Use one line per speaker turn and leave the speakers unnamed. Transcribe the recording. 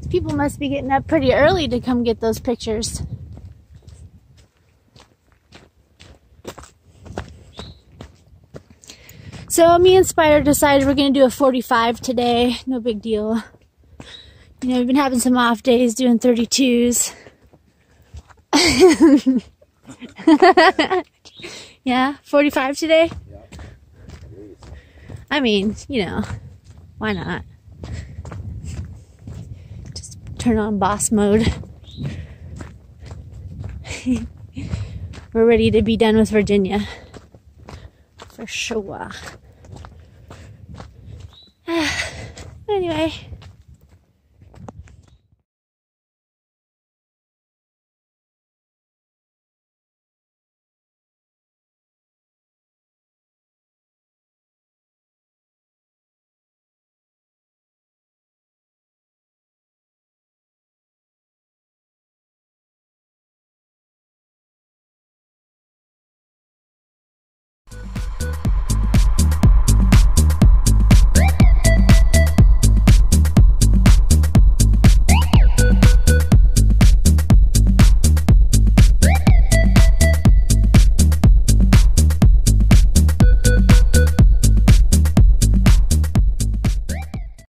People must be getting up pretty early to come get those pictures. So me and Spider decided we're going to do a 45 today. No big deal. You know, we've been having some off days doing 32s. Yeah, 45 today?
Yeah.
I mean, you know, why not? Just turn on boss mode. We're ready to be done with Virginia. For sure. Anyway.